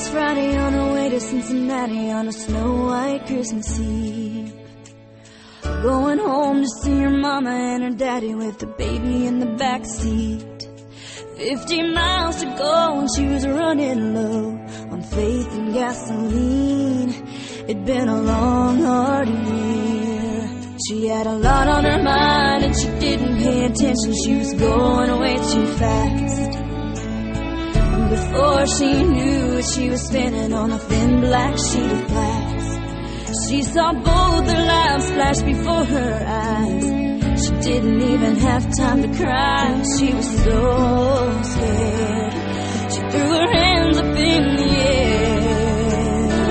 was Friday on her way to Cincinnati on a snow-white Christmas Eve. Going home to see her mama and her daddy with the baby in the back seat. 50 miles to go and she was running low on faith and gasoline. It'd been a long, hard year. She had a lot on her mind and she didn't pay attention. She was going way too fast. And before she knew it, she was spinning on a thin black sheet of glass. She saw both their lives flash before her eyes. She didn't even have time to cry. She was so scared. She threw her hands up in the air.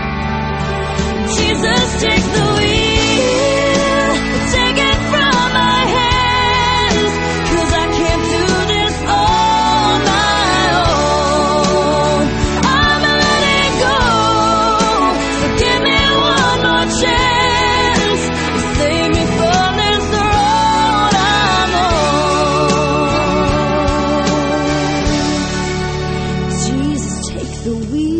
Jesus, take the wheel, take it from my hands, 'cause I can't do this on my own. I'm letting go. Forgive me one more chance. Save me from this road I'm on. Jesus, take the wheel.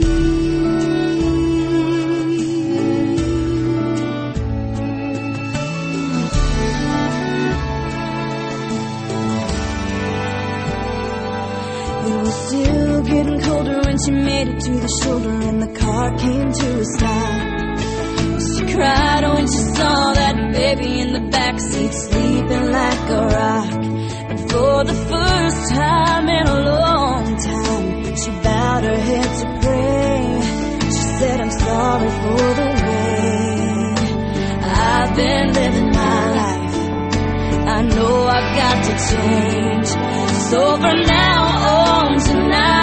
It was still getting colder when she made it to the shoulder and the car came to a stop. She cried when she saw that baby in the backseat sleeping like a rock. And for the first time in a long time, she bowed her head to pray. She said, I'm sorry for the way I've been living my life. I know I've got to change. So from now on tonight,